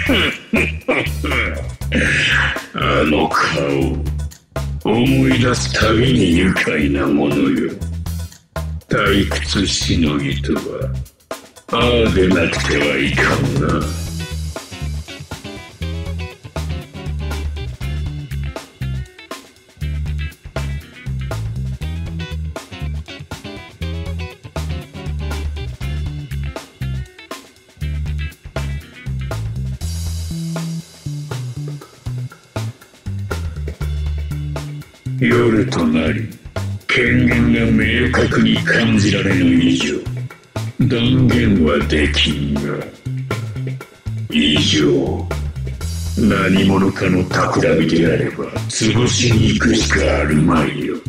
あの顔、思い出すたびに愉快なものよ。退屈しのぎとは、ああでなくてはいかんな。夜となり、権限が明確に感じられぬ以上、断言はできんが、以上、何者かの企みであれば潰しに行くしかあるまいよ。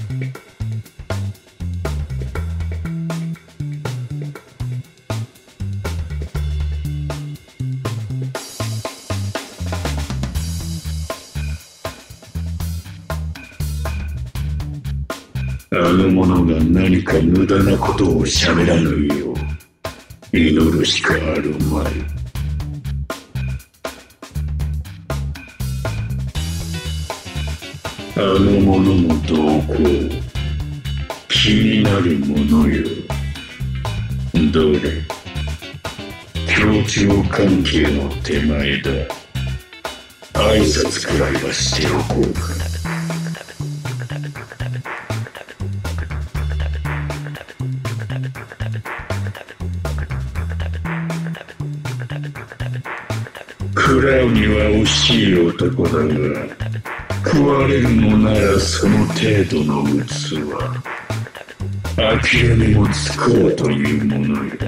あの者が何か無駄なことを喋らぬよう祈るしかあるまい。あの者の動向、気になるものよ。どれ、協調関係の手前だ。挨拶くらいはしておこうか。食らうには惜しい男だが、食われるのならその程度の器。諦めもつこうというものよ。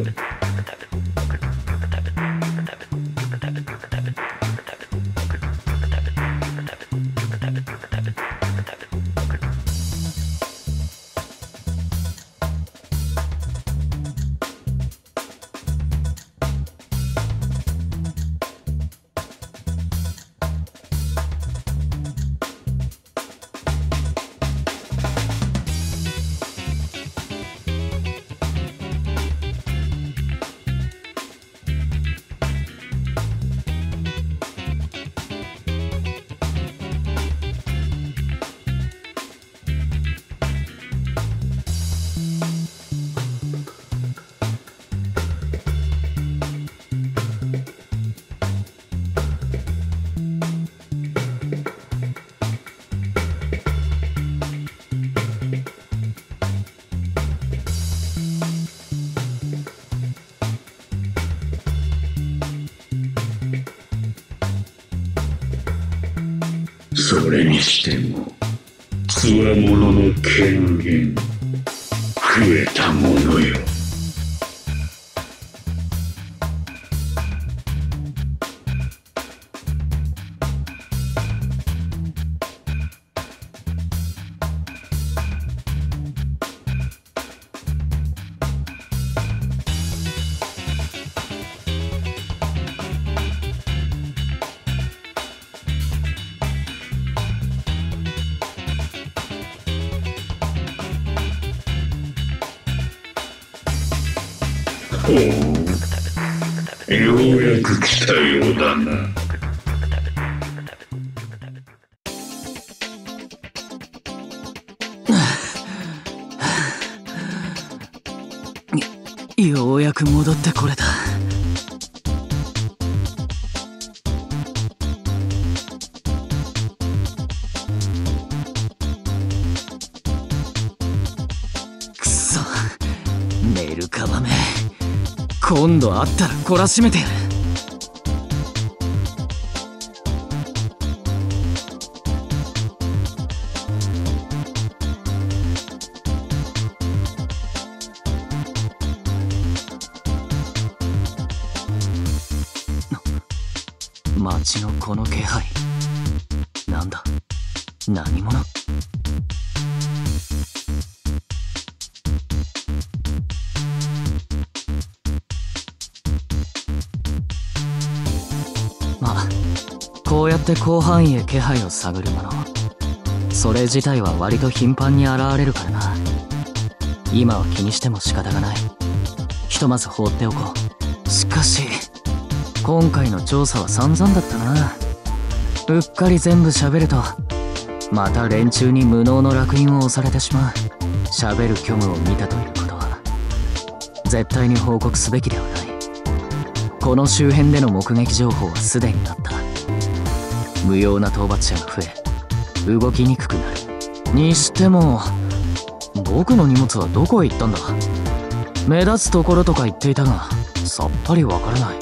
それにしても、つわものの権限、増えたものよ。ほう、ようやく来たようだな。 ようやく戻ってこれた。くそ、メルカバめ、今度会ったら懲らしめてやる。街のこの気配、なんだ、何者？まあ、こうやって広範囲へ気配を探るもの、それ自体は割と頻繁に現れるからな。今は気にしても仕方がない。ひとまず放っておこう。しかし今回の調査は散々だったな。うっかり全部喋るとまた連中に無能の烙印を押されてしまう。喋る虚無を見たということは絶対に報告すべきではない。この周辺での目撃情報はすでにあった。無用な討伐者が増え動きにくくなる。にしても僕の荷物はどこへ行ったんだ。目立つところとか言っていたがさっぱりわからない。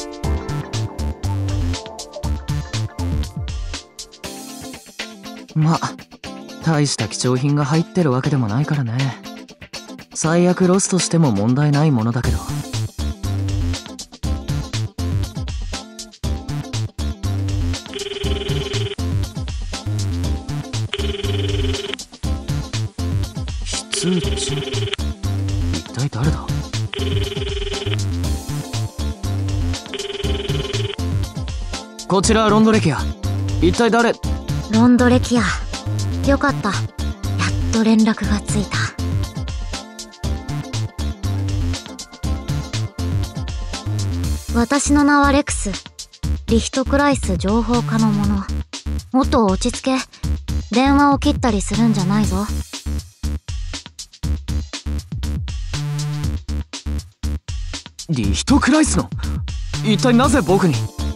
まあ大した貴重品が入ってるわけでもないからね。最悪ロストしても問題ないものだけど。非通知？一体誰だ？こちらロンドレキア。一体誰？ ロンドレキア。よかった。やっと連絡がついた。私の名はレクス。リヒトクライス情報課の者。もっと落ち着け。電話を切ったりするんじゃないぞ。 リヒトクライスの？一体なぜ僕に？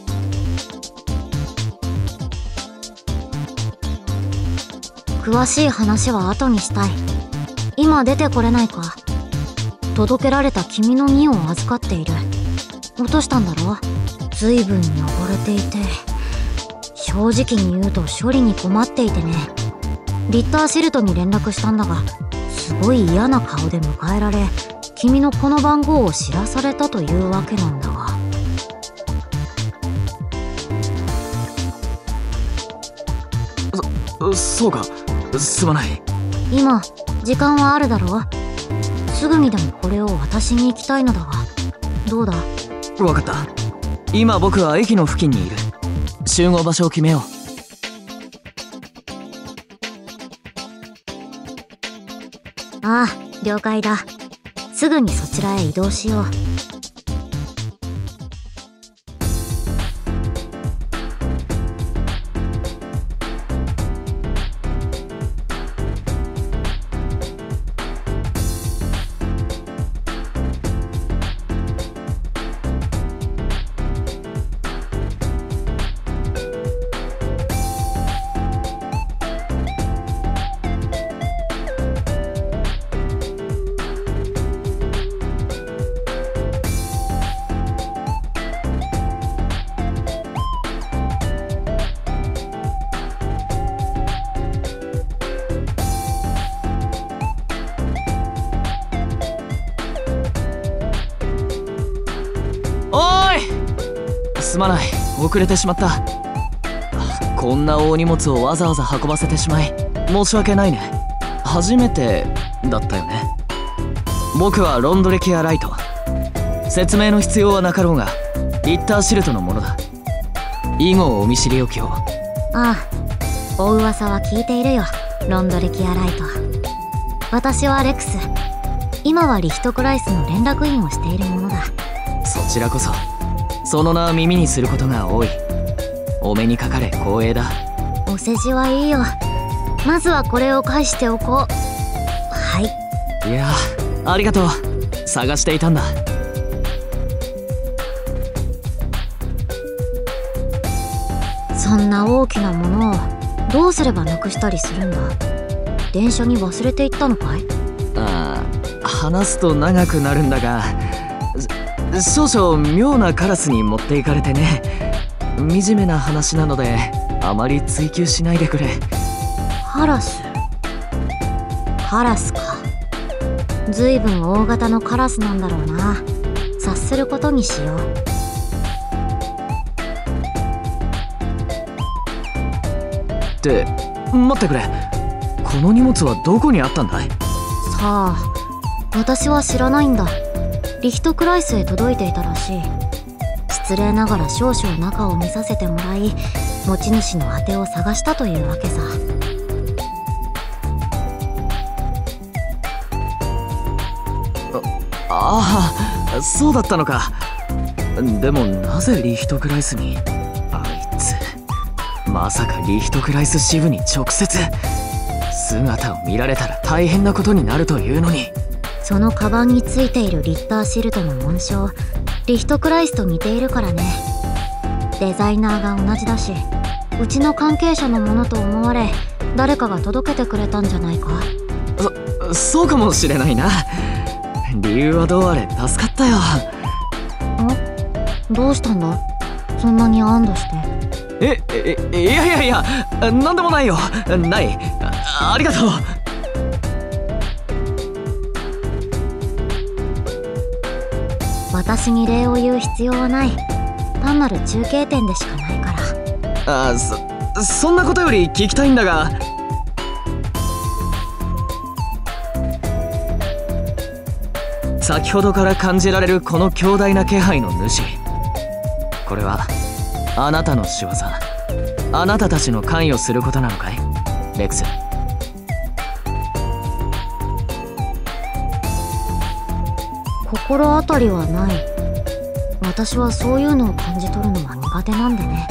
詳しい話は後にしたい。今出てこれないか？届けられた君の荷を預かっている。落としたんだろ？随分汚れていて、正直に言うと処理に困っていてね。リッターシルトに連絡したんだが、すごい嫌な顔で迎えられ、君のこの番号を知らされたというわけなんだが。 そうか、すまない。 今時間はあるだろう？すぐにでもこれを渡しに行きたいのだが、どうだ？ わかった。今僕は駅の付近にいる。集合場所を決めよう。 ああ、了解だ。すぐにそちらへ移動しよう。 すまない、遅れてしまった。こんな大荷物をわざわざ運ばせてしまい申し訳ないね。初めてだったよね。僕はロンドレキアライト。説明の必要はなかろうがリッターシルトのものだ。以後お見知りおきを。 ああ、お噂は聞いているよ、ロンドレキアライト。私はレクス。今はリヒトクライスの連絡員をしているものだ。 そちらこそその名は耳にすることが多い。お目にかかれ光栄だ。 お世辞はいいよ。まずはこれを返しておこう。はい。 いや、ありがとう。探していたんだ。 そんな大きなものをどうすればなくしたりするんだ？電車に忘れていったのかい？ ああ、話すと長くなるんだが、少々妙なカラスに持っていかれてね。惨めな話なのであまり追求しないでくれ。 カラス？カラスか。ずいぶん大型のカラスなんだろうな。察することにしよう。 って待ってくれ。この荷物はどこにあったんだい？ さあ、私は知らないんだ。リヒトクライスへ届いていたらしい。失礼ながら少々中を見させてもらい、持ち主の宛てを探したというわけさ。 ああ、そうだったのか。 でもなぜリヒトクライスに？あいつまさかリヒトクライス支部に直接姿を見られたら大変なことになるというのに。 そのカバンについているリッターシルトの紋章、リヒトクライスと似ているからね。デザイナーが同じだし、うちの関係者のものと思われ誰かが届けてくれたんじゃないか。 そうかもしれないな。理由はどうあれ助かったよ。 どうしたんだ、そんなに安堵して。 いやなんでもないよ。ない。ありがとう。 私に礼を言う必要はない。単なる中継点でしかないから。 そんなことより聞きたいんだが、先ほどから感じられるこの強大な気配の主、これはあなたの仕業、あなたたちの関与することなのかい、レックス？ 心当たりはない。私はそういうのを感じ取るのは苦手なんでね。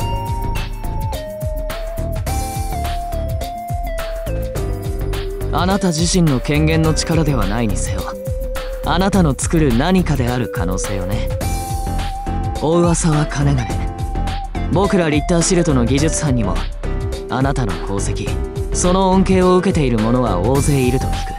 あなた自身の権限の力ではないにせよ、あなたの作る何かである可能性よね。お噂はかねがね、僕らリッターシルトの技術班にもあなたの功績、その恩恵を受けている者は大勢いると聞く。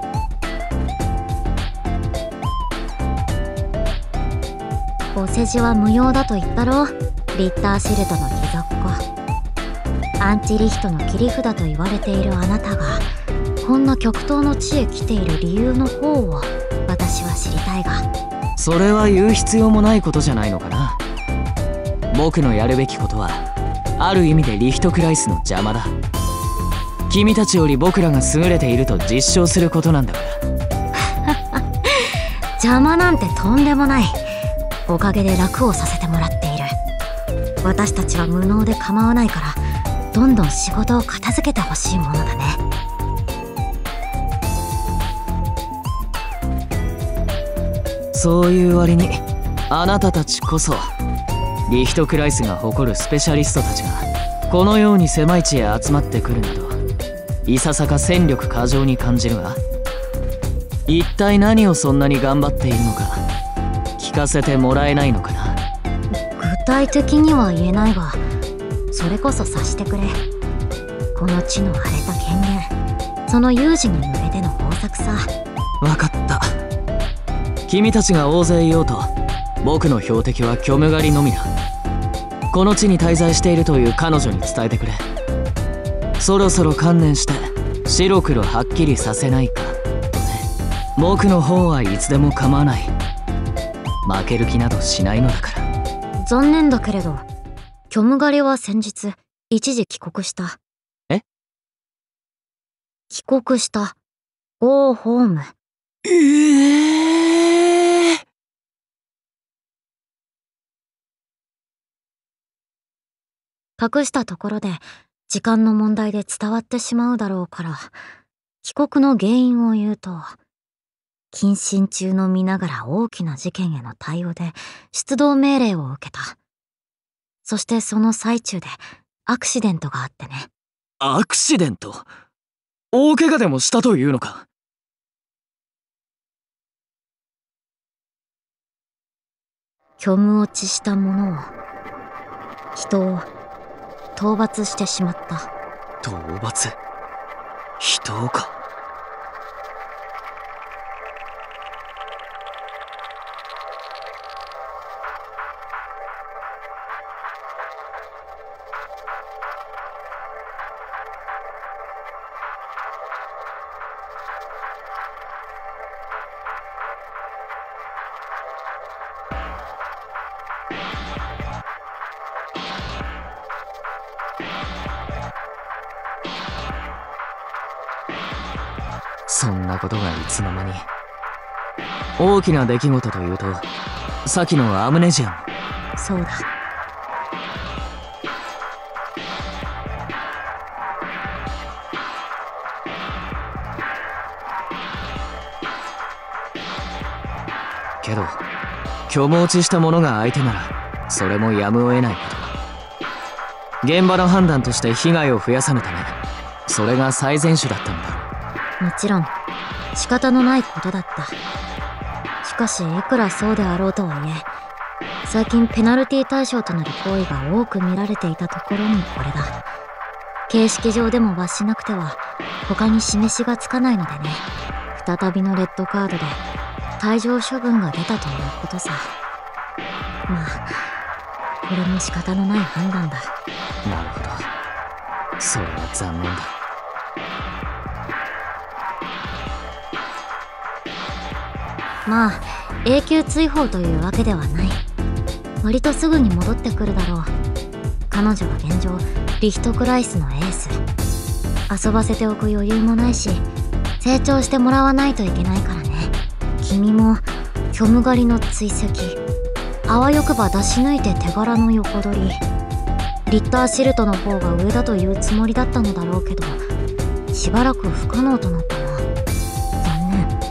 お世辞は無用だと言ったろ、リッターシルトの貴族子。アンチリヒトの切り札と言われているあなたがこんな極東の地へ来ている理由の方を私は知りたいが。 それは言う必要もないことじゃないのかな。僕のやるべきことはある意味でリヒトクライスの邪魔だ。君たちより僕らが優れていると実証することなんだから邪魔なんてとんでもない。おかげで楽をさせてもらっている。私たちは無能で構わないから、どんどん仕事を片付けてほしいものだね。 そういう割にあなたたちこそリヒトクライスが誇るスペシャリストたちがこのように狭い地へ集まってくるなど、いささか戦力過剰に感じるが、一体何をそんなに頑張っているのか聞かせてもらえないのかな。 具体的には言えないが、それこそ察してくれ。この地の荒れた権限、その有事に向けての方策さ。 分かった。君たちが大勢いようと僕の標的は虚無狩りのみだ。この地に滞在しているという彼女に伝えてくれ。そろそろ観念して白黒はっきりさせないかとね。僕の方はいつでも構わない。負ける気などしないのだから。 残念だけれど、虚無狩りは先日一時帰国した。 え？ 帰国した。ゴーホーム。隠したところで時間の問題で伝わってしまうだろうから、帰国の原因を言うと、謹慎中の身ながら大きな事件への対応で出動命令を受けた。そしてその最中でアクシデントがあってね。 アクシデント？大怪我でもしたというのか？ 虚無落ちしたものを、人を討伐してしまった。 討伐？人をか？そんなことがいつの間に。大きな出来事というと、先のアムネジアン。 そうだ。 けど虚妄落ちした者が相手ならそれもやむを得ないこと。現場の判断として被害を増やさぬため、それが最善手だったのだ。 もちろん仕方のないことだった。しかしいくらそうであろうとはいえ、最近ペナルティ対象となる行為が多く見られていたところにこれだ。形式上でも罰しなくては他に示しがつかないのでね。再びのレッドカードで退場処分が出たということさ。まあこれも仕方のない判断だ。 なるほど、それは残念だ。 まあ永久追放というわけではない。割とすぐに戻ってくるだろう。彼女は現状リヒトクライスのエース。遊ばせておく余裕もないし、成長してもらわないといけないからね。君も虚無狩りの追跡、あわよくば出し抜いて手柄の横取り。リッターシルトの方が上だというつもりだったのだろうけど、しばらく不可能となったな。残念。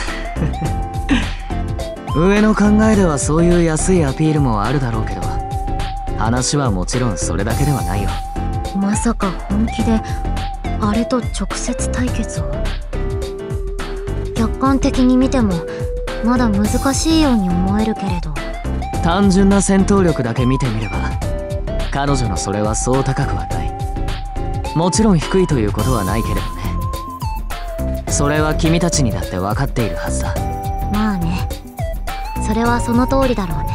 上の考えではそういう安いアピールもあるだろうけど、話はもちろんそれだけではないよ。 まさか本気であれと直接対決を？客観的に見てもまだ難しいように思えるけれど。 単純な戦闘力だけ見てみれば彼女のそれはそう高くはない。もちろん低いということはないけれどね。それは君たちにだって分かっているはずだ。 まあね、それはその通りだろうね。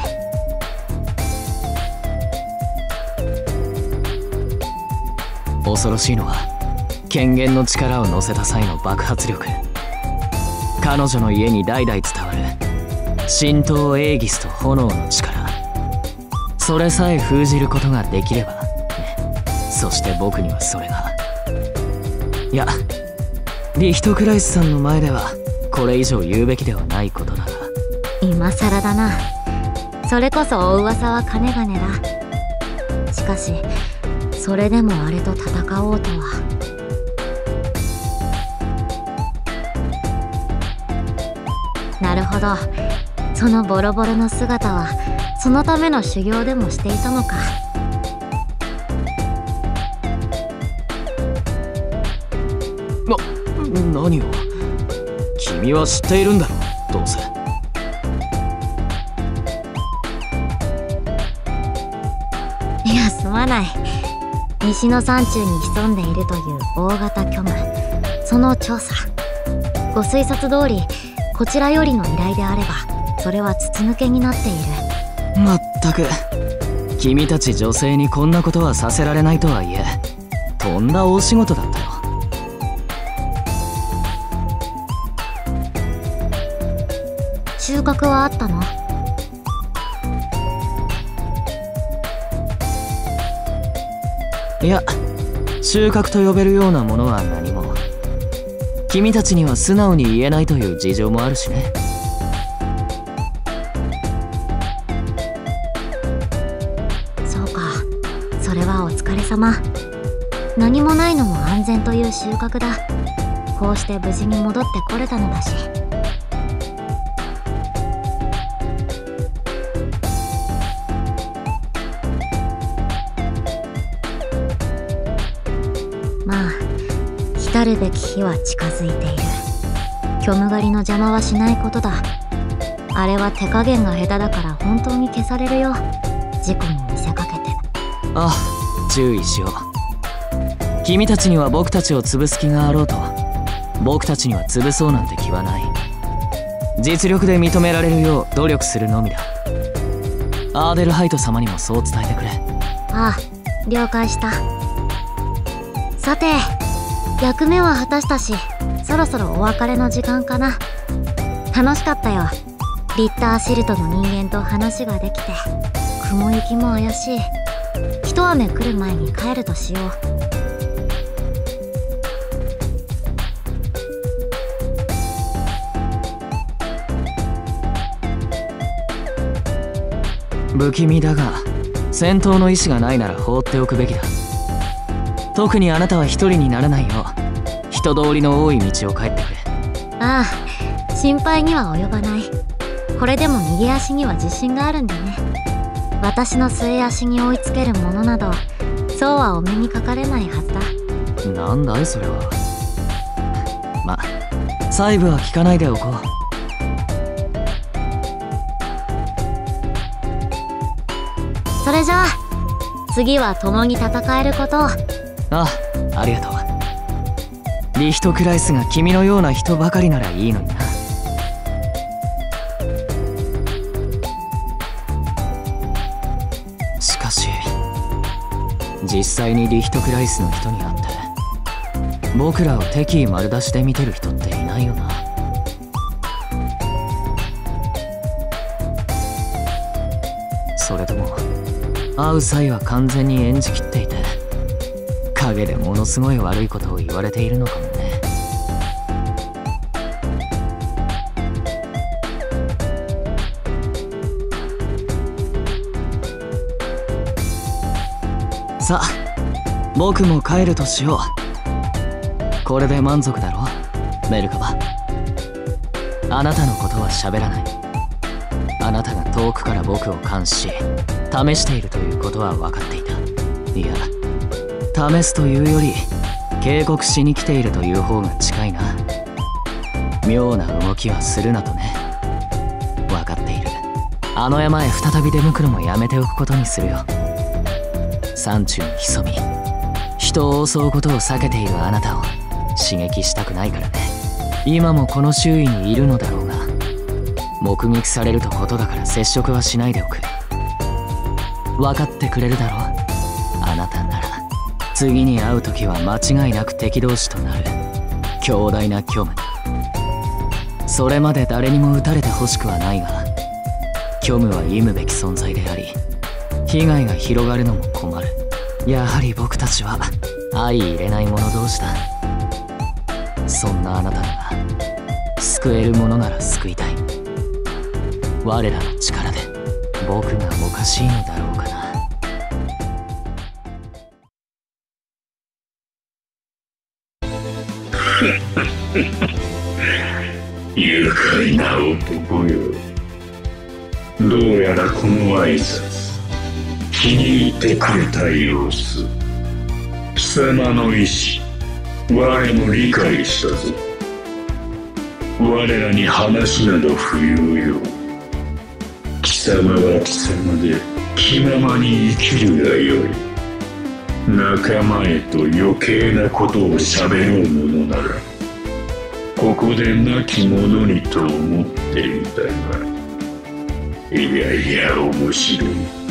恐ろしいのは権限の力を乗せた際の爆発力。彼女の家に代々伝わる神道エーギスと炎の力、それさえ封じることができればね。そして僕にはそれが、いやリヒトクライスさんの前ではこれ以上言うべきではないことだが。 今更だな。それこそお噂は金々だ。しかしそれでもあれと戦おうとは。なるほど、そのボロボロの姿はそのための修行でもしていたのか。 何を？君は知っているんだろう、どうせ。 いや、すまない。西の山中に潜んでいるという大型虚無、その調査。ご推察通りこちらよりの依頼であればそれは筒抜けになっている。 まったく君たち女性にこんなことはさせられないとはいえ、とんだ大仕事だったよ。 収穫はあったの？ いや、収穫と呼べるようなものは何も。君たちには素直に言えないという事情もあるしね。 そうか、それはお疲れ様。何もないのも安全という収穫だ。こうして無事に戻ってこれたのだし。まあ来るべき日は近づいている。虚無狩りの邪魔はしないことだ。あれは手加減が下手だから本当に消されるよ。事故に見せかけて。 ああ、注意しよう。君たちには僕たちを潰す気があろうと、僕たちには潰そうなんて気はない。実力で認められるよう努力するのみだ。アーデルハイト様にもそう伝えてくれ。 ああ、了解した。さて、役目は果たしたし、そろそろお別れの時間かな。楽しかったよ。リッターシルトの人間と話ができて。雲行きも怪しい。一雨来る前に帰るとしよう。 不気味だが、戦闘の意志がないなら放っておくべきだ。特にあなたは一人にならないよう、人通りの多い道を帰ってくれ。 ああ、心配には及ばない。 これでも右足には自信があるんだね。私の末足に追いつけるものなどそうはお目にかかれないはずだ。 なんだいそれは。ま、細部は聞かないでおこう。 それじゃあ次は共に戦えることを。 ありがとう。リヒトクライスが君のような人ばかりならいいのにな。しかし実際にリヒトクライスの人に会って僕らを敵意丸出しで見てる人っていないよな。それとも会う際は完全に演じきっていて陰でものすごい悪いことを言われているのかもね。さあ僕も帰るとしよう。これで満足だろメルカバ。あなたのことは喋らない。あなたが遠くから僕を監視し試しているということは分かっていた。いや試すというより警告しに来ているという方が近いな。妙な動きはするなとね。分かっている。あの山へ再び出向くのもやめておくことにするよ。山中に潜み人を襲うことを避けているあなたを刺激したくないからね。今もこの周囲にいるのだろうが目撃されるとことだから接触はしないでおく。分かってくれるだろう。あなたなら次に会う時は間違いなく敵同士となる強大な虚無。それまで誰にも撃たれてほしくはないが虚無は忌むべき存在であり被害が広がるのも困る。やはり僕たちは相入れない者同士だ。そんなあなたが救えるものなら救いたい。我らの力で僕がおかしいのだろうかな。 愉快な男よ。どうやらこの挨拶気に入ってくれた様子。貴様の意志我も理解したぞ。我らに話など不要よ。貴様は貴様で気ままに生きるがよい。仲間へと余計なことを喋ろうものならここで亡き者にと思っていたが、いやいや面白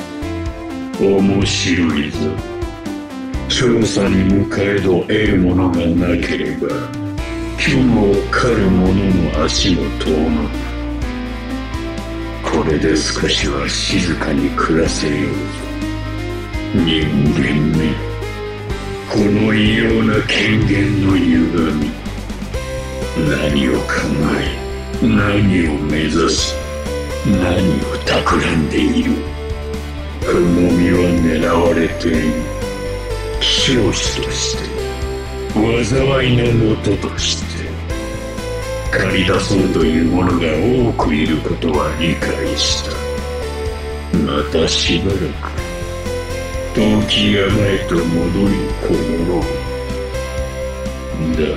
いぞ。調査に向かえど得るものがなければ虚無を狩る者の足も遠のく。これで少しは静かに暮らせようぞ。人間め、この異様な権限の歪み、何を考え何を目指し何を企んでいる。この身は狙われている。希少種として災いの元として駆り出そうという者が多くいることは理解した。またしばらく時が前と戻りこもろう。だ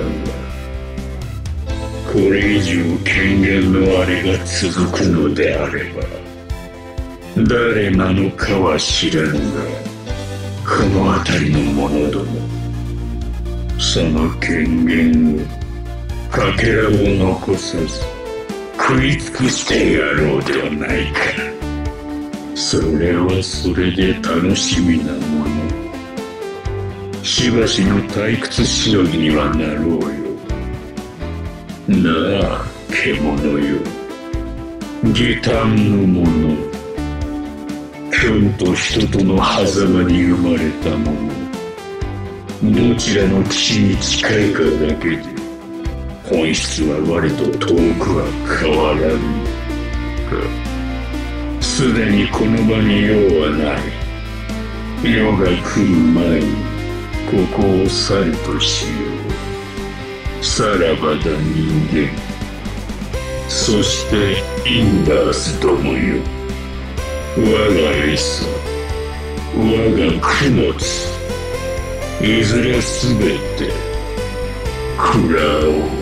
がこれ以上権限のあれが続くのであれば誰なのかは知らぬがこの辺りの者どもその権限をかけらを残さず食い尽くしてやろうではないか。それはそれで楽しみなもの。しばしの退屈しのぎにはなろうよ。なあ獣よ、義胆の者、剣と人との狭間に生まれた者、どちらの地に近いかだけで本質は我と遠くは変わらぬが、すでにこの場に用はない。世が来る前にここを去るとしよう。さらばだ人間。 そしてインダースどもよ、我が餌、我が供物、いずれすべて食らおう。